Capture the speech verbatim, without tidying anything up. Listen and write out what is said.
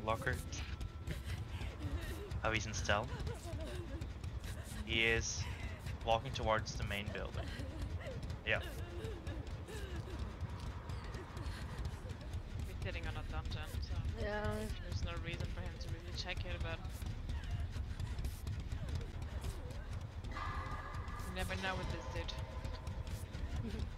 locker. Oh, he's in stealth. He is walking towards the main building. Yeah. We're sitting on a dungeon, so Yeah. there's no reason for him to really check it, but you never know with this dude.